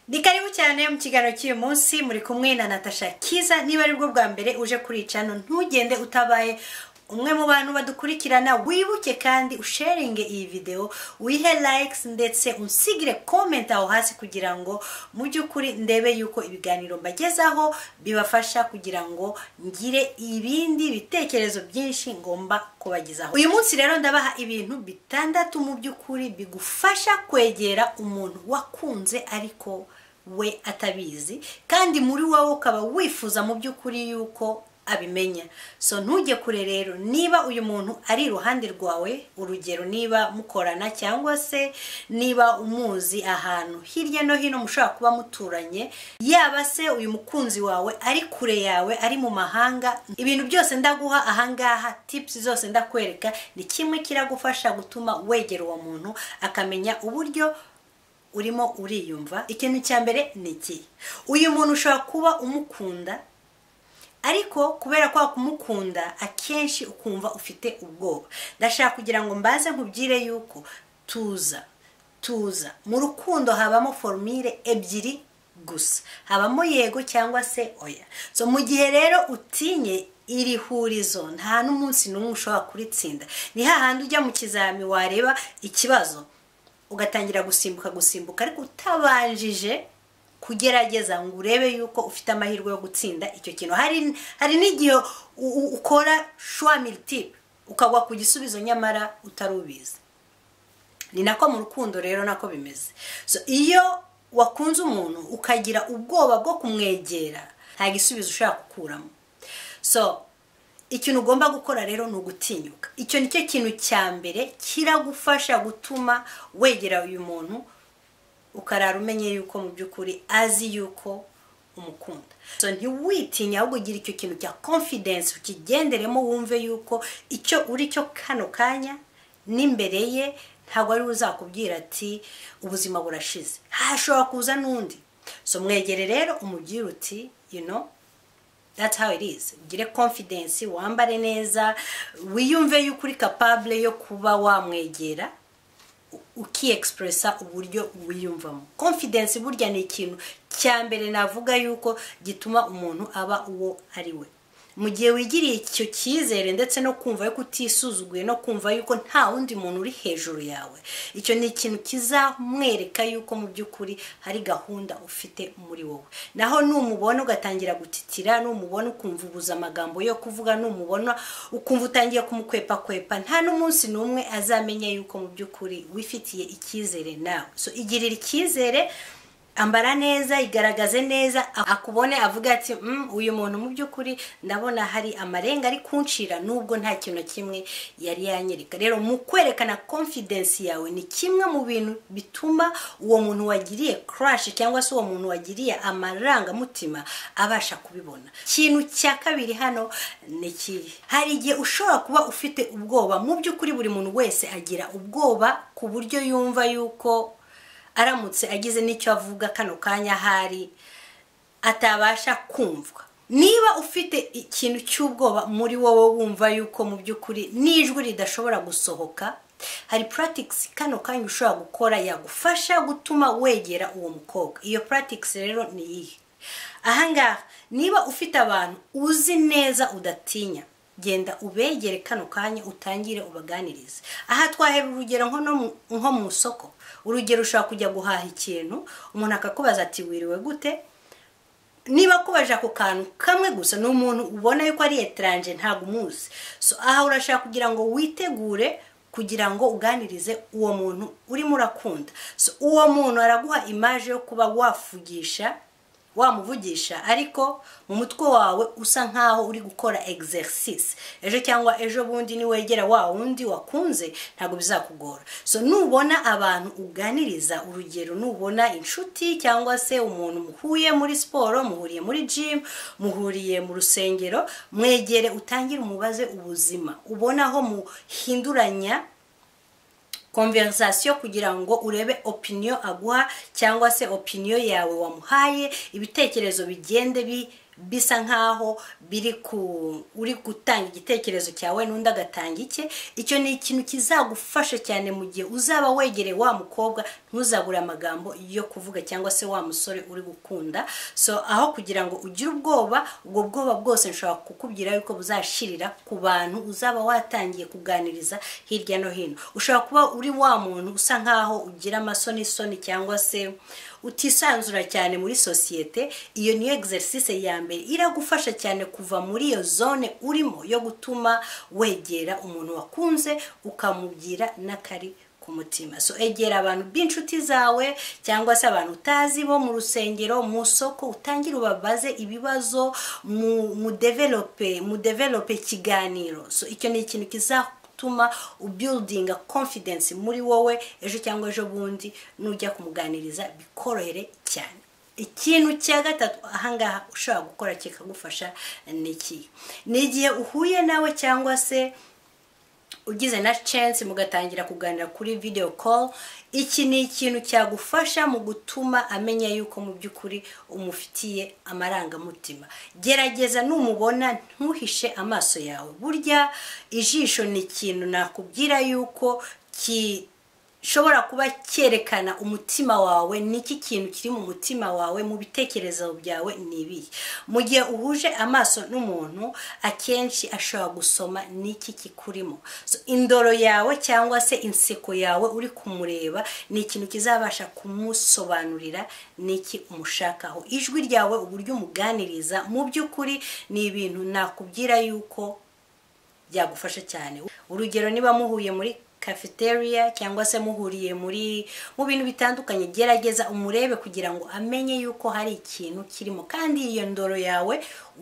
Dikaribu cyane mu kiganiro cy'uyu munsi muri kumwe na Natasha Kiza. Niba ari bwo bwa mbere uje kuri channel ntugende utabaye umwe mu bantu badukurikirana, wibuke kandi usharinge iyi video, wihe likes ndetse unsigire comment aho hasi kugira ngo mu byukuri ndebe yuko ibiganiro mbagezaho bibafasha kugira ngo ngire ibindi bitekerezo byinshi ngomba kubagezaho. Uyu munsi rero ndabaha ibintu bitandatu mu byukuri bigufasha kwegera umuntu wakunze ariko we atabizi, kandi muri wowe ukaba wifuza mu byukuri yuko abimenya. So ntujye kure rero, niba uyu muntu ari iruhande rwawe, urugero niba mukorana cyangwa se niba umuzi ahantu hirya no hino mushobora kuba muturanye, yaba se uyu mukunzi wawe ari kure yawe, ari mu mahanga, ibintu byose ndaguha ahangaha, tips zose ndakwereka, ni kimwe kiragufasha gutuma wegera uwo muntu akamenya uburyo urimo uriyumva. Ikintu cya mbere ni iki: uyu muntu ushobora kuba umukunda, ariko kubera kwa kumukunda akenshi ukumva ufite ubwoba. Ndashaka kugira ngo mbaze nkubwire yuko tuza mu rukundo habamo formule ebyiri gusa, habamo yego cyangwa se oya. So mu gihe rero utinye iri hurizo, nta n'umunsi n'umwe ushobora kuritsinda. Ni hahandi ujya mu kizami wareba ikibazo ugatangira gusimbuka ariko utabanjije kugerageza ngo urebe yuko ufite amahirwe yo gutsinda icyo kintu. Hari n'igihe ukora choix multiple ukagwa ku gisubizo nyamara utarubizi. Ni nako mu rukundo rero nako bimeze. So iyo wakunze umuntu ukagira ubwoba bwo kumwegera, nta gisubizo ushaka gukuramo. So ikintu ugomba gukora rero ni ugutinyuka. Icyo nicyo kintu cya mbere kiragufasha gutuma wegera uyu muntu, ukarara umenye yuko mu byukuri azi yuko umukunda. So ntiwitinye, ahubwo ugira icyo kintu cya confidence, ukigenderemo, wumve yuko icyo uri cyo kano kanya n'imbere ye ntabwo ari uzakubwira ati ubuzima burashize, hashobora kuza n'undi. So mwegere rero umubwire uti that's how it is. Ugire confidence, wambare neza, wiyumve yuko uri capable yo kuba wamwegera, uki-expressa uburyo wiyumvamo. Confidence burya ni ikintu cya mbere navuga yuko gituma umuntu aba uwo ari we. Mu gihe wigiriye icyo cyizere ndetse no kumva yuko utisuzuguye, no kumva yuko nta wundi muntu uri hejuru yawe, icyo ni ikintu kizamwereka yuko mu byukuri hari gahunda ufite muri wowe. Naho numubona ugatangira gutitira, numubona ukumva ubuza amagambo yo kuvuga, numubona ukumva utangiye kumukwepa, nta n'umunsi n'umwe azamenya yuko mu byukuri wifitiye icyizere nawe. So igirira icyizere, ambara neza, igaragaze neza, akubone avuga ati uyu muntu mu byukuri ndabona hari amarenga ari kunshira nubwo nta kintu kimwe yari yanyereka. Rero mu kwerekana confidence yawe ni kimwe mu bintu bituma uwo muntu wagiriye crush cyangwa se uwo muntu wagiriye amaranga mutima abasha kubibona. Ikintu cya kabiri hano ni iki: hari igihe ushobora kuba ufite ubwoba. Mu byukuri buri muntu wese agira ubwoba ku buryo yumva yuko aramutse agize n'icyo avuga kano kanya hari atabasha kumvwa. Niba ufite ikintu cy'ubwoba muri wowe, wumva yuko mu byukuri n'ijwi ridashobora gusohoka, hari practice kano kanya ushobora gukora yagufasha gutuma wegera uwo mukobwa. Iyo practice rero ni iyi: ahangaha niba ufite abantu uzi neza udatinya, genda ubegere kano kanya, utangire ubaganirize. Aha twahera urugero nko mu soko. Urugero ushobora kujya guhaha ikintu, umuntu akakubaza ati wiriwe gute. Niba kubaje ako kantu kamwe gusa, n'umuntu ubona yuko ari étranger ntago umuzi, so aha urashaka kugira ngo witegure kugira ngo uganirize uwo muntu urimo urakunda. So uwo muntu araguha image yo kuba wamuvugisha ariko mu mutwe wawe usa nkaho uri gukora exercice. Ejo cyangwa ejo bundi ni wegera wa wundi wakunze, ntago bizakugora. So nubona abantu uganiriza, urugero nubona inshuti cyangwa se umuntu muhuye muri sport, muhuriye muri gym, muhuriye mu rusengero, mwegere utangire umubaze ubuzima, ubona aho muhinduranya conversation kugira ngo urebe opinion aguha cyangwa se opinion yawe wamuhaye, ibitekerezo bigende bisa nkaho uri gutanga igitekerezo cyawe n'undi agatanga icye. Icyo ni ikintu kizagufasha cyane mu gihe uzaba wegereye wa mukobwa, ntuzabure amagambo yo kuvuga cyangwa se wa musore uri gukunda. So aho kugira ngo ugire ubwoba, ubwo bwoba bwose nshobora kukubwira yuko buzashirira ku bantu uzaba watangiye kuganiriza hirya no hino. Ushobora kuba uri wa muntu usa nkaho ugira amasoni cyangwa se utisanzura cyane muri societe. Iyo niyo exercice ya mbere iragufasha cyane kuva muri iyo zone urimo yo gutuma wegera umuntu wakunze ukamubwira n'akari ku mutima. So egera abantu b'inshuti zawe cyangwa se abantu utazi bo mu rusengero, mu soko, utangira ubabaze ibibazo, mu develope ikiganiro. So icyo ni ikintu kizatuma ubuildinga confidence muri wowe, ejo cyangwa ejo bundi nujya kumuganiriza bikorohere cyane. Ikintu cya gatatu ahangaha ushobora gukora kikagufasha niki, ni igihe uhuye nawe cyangwa se ugize na chance mugatangira kuganira kuri video call. Iki ni ikintu cyagufasha mu gutuma amenya yuko mu byukuri umufitiye amarangamutima. Gerageza numubona ntuhishe amaso yawe. Burya ijisho ni ikintu nakubwira yuko shobora kuba cyerekana umutima wawe, niki kintu kiri mu mutima wawe, mu bitekerezo byawe nibi. Mu gihe uhuje amaso n'umuntu, akenshi ashobora gusoma niki kikurimo. So indoro yawe cyangwa se inseko yawe uri kumureba ni ikintu kizabasha kumusobanurira niki umushakaho. Ijwi ryawe, uburyo umuganiriza, mu byukuri ni ibintu nakubwira yuko byagufasha cyane. Urugero, niba muhuye muri cafeteria cyangwa se muhuriye mu bintu bitandukanye, gerageza umurebe kugira ngo amenye yuko hari ikintu kirimo, kandi iyo ndoro yawe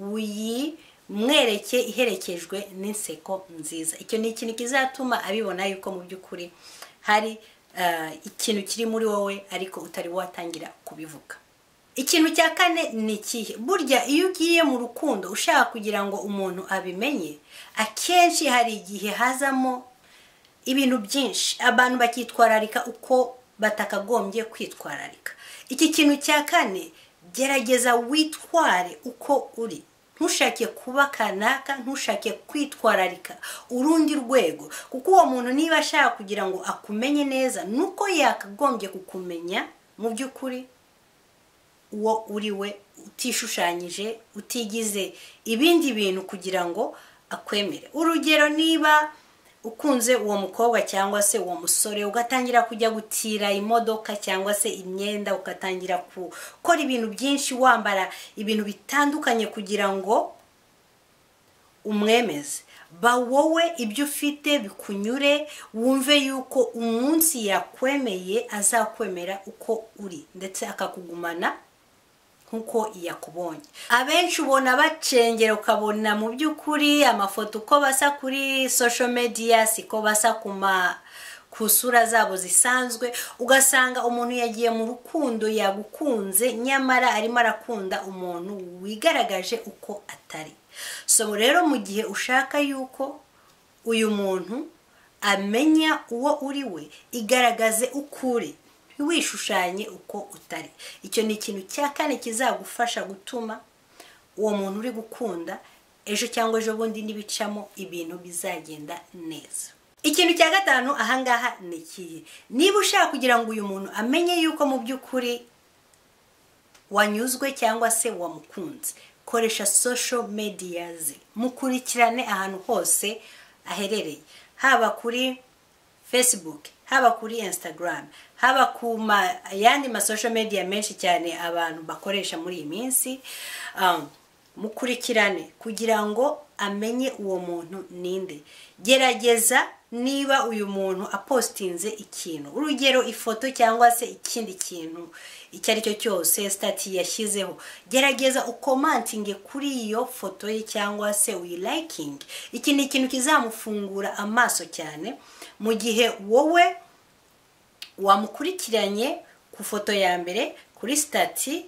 uyimwereke iherekejwe n'inseko nziza. Icyo ni ikintu kizatuma abibona yuko mu byukuri hari ikintu kiri muri wowe ariko utari watangira kubivuga. Ikintu cya kane ni ikihe? Burya iyo ugiye mu rukundo ushaka kugira ngo umuntu abimenye, akenshi hari igihe hazamo ibintu byinshi, abantu bakitwararika uko batakagombye kwitwararika. Iki kintu cya kane, gerageza witware uko uri. Ntushake kuba kanaka, ntushake kwitwararika urundi rwego, kuko uwo muntu niba ashaka kugira ngo akumenye neza, nuko yakagombye kukumenya mu byukuri uwo uri we, utishushanyije, utigize ibindi bintu kugira ngo akwemere. Urugero, niba ukunze uwo mukobwa cyangwa se uwo musore, ugatangira kujya gutira imodoka cyangwa se imyenda, ugatangira gukora ibintu byinshi, wambara ibintu bitandukanye kugira ngo umwemeze, ba wowe ibyo ufite bikunyure, wumve yuko umunsi yakwemeye azakwemera uko uri ndetse akakugumana nkuko yakubonye. Abenshi ubona bacengera, ukabona mu byukuri amafoto uko basa kuri social media siko basa ku sura zabo zisanzwe, ugasanga umuntu yagiye mu rukundo yagukunze nyamara arimo arakunda umuntu wigaragaje uko atari. So rero mu gihe ushaka yuko uyu muntu amenya uwo uri we, igaragaze ukuri, ntiwishushanye uko utari. Icyo ni ikintu cya kane kizagufasha gutuma uwo muntu uri gukunda ejo cyangwa ejo bundi nibicamo ibintu bizagenda neza. Ikintu cya gatanu ahangaha ni ikihe? Niba ushaka kugira ngo uyu muntu amenye yuko mu byukuri wanyuzwe cyangwa se wamukunze, koresha social media ze, mukurikirane ahantu hose aherereye, haba kuri Facebook, haba kuri Instagram, haba ku yandi social media menshi cyane abantu bakoresha muri iyi minsi. Mukurikirane kugira ngo amenye uwo muntu ninde. Gerageza niba uyu muntu apostinze ikintu, urugero ifoto cyangwa se ikindi kintu icyo ari cyo cyose, stati yashyizeho, gerageza ukomantinge kuri iyo foto ye cyangwa se uyiliking. Iki ni ikintu kizamufungura amaso cyane mu gihe wowe wamukurikiranye ku foto ya mbere, kuri stati,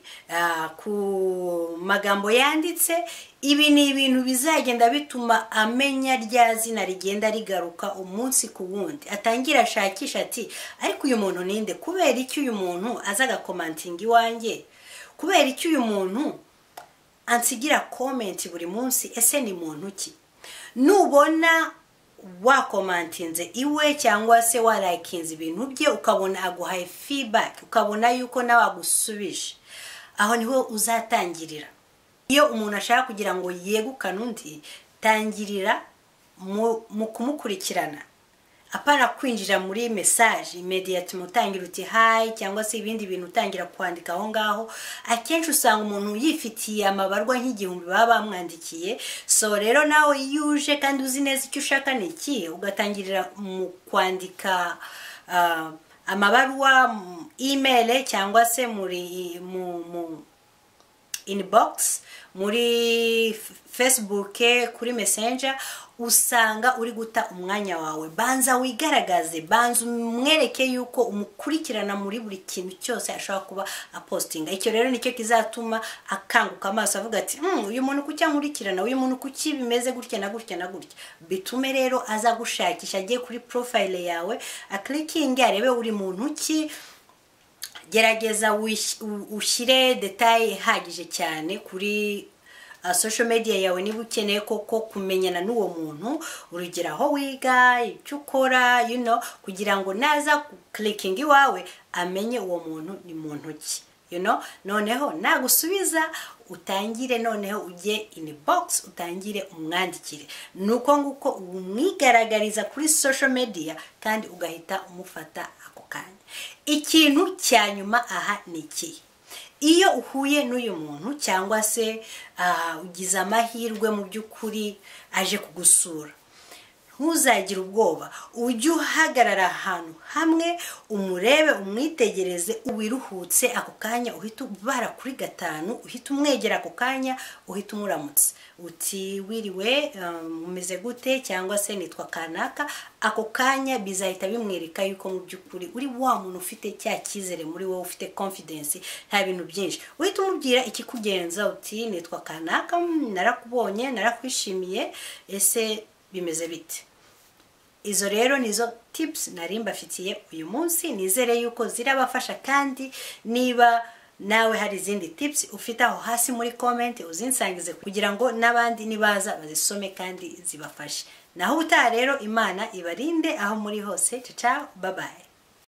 ku magambo yanditse. Ibi ni ibintu bizagenda bituma amenya rya zina rigenda rigaruka umunsi ku wundi, atangira ashakisha ati ariko uyu muntu ninde, kubera iki uyu muntu azaga commenting iwanjye, kubera iki uyu muntu ansigira comment buri munsi, ese ni muntu ki? Nubona wakomantinze iwe cyangwa se walikinze ibintu bye ukabona aguhaye feedback, ukabona yuko nawe agusubije, aho niho uzatangirira. Iyo umuntu ashaka kugira ngo yegukane undi, tangirira mu kumukurikirana, apana kwinjira muri message immediate mutangira uti hi cyangwa se ibindi bintu utangira kwandika aho ngaho. Akenshi usanga umuntu yifitiye amabarwa nk'igihumbi baba bamwandikiye, so rero nawe yuje kandi uzi neza icyo ushaka ni iki, ugatangirira mu kwandika amabarwa email cyangwa se muri mu inbox, muri Facebook, kuri Messenger, usanga uri guta umwanya wawe. Banza wigaragaze, banza umwereke yuko umukurikirana muri buri kintu cyose ashobora kuba apostinga. Icyo rero nicyo kizatuma akanguka amaso avuga ati uyu muntu kucya nkurikirana, uyu muntu kuki bimeze gutya na gutya na gutya. Bitume rero aza gushakisha, agiye kuri profile yawe, aklikinge arebe uri muntu ki. Gerageza ushyire detail ihagije cyane kuri social media yawe niba ukeneye koko kumenyana n'uwo muntu, urugero aho wiga, icyo ukora, kugira ngo naza clicking iwawe amenye uwo muntu ni muntu ki. Noneho nagusubiza utangire, noneho ujye inbox utangire umwandikire. Nuko nguko umwigaragariza kuri social media kandi ugahita umufata ako kanya. Ikintu cya nyuma aha ni iki: iyo uhuye n'uyu muntu cyangwa se ugize amahirwe mu by'ukuri aje kugusura, ntuzagire ubwoba, ujye uhagarara ahantu hamwe, umurebe, umwitegereze, uwiruhutse ako kanya, uhita ubara kuri 5, uhita umwegera ako kanya, uhita umuramutse uti wiriwe, umeze gute, cyangwa se nitwa kanaka. Ako kanya bizahita bimwereka yuko mu by'ukuri uri wa muntu ufite cya cyizere muri wowe, ufite confidence, nta bintu byinshi. Uhita umubwira ikikugenza uti nitwa kanaka, narakubonye, narakwishimiye, ese bimeze bite? Izo rero nizo tips nari mbafitiye uyu munsi, nizere yuko zirabafasha. kandi niba nawe hari izindi tips ufite aho hasi muri comment uzinsangize kugira ngo nabandi nibaza bazisome kandi zibafashe. Naho ubutaha rero, Imana ibarinde aho muri hose. Ciao, bye bye.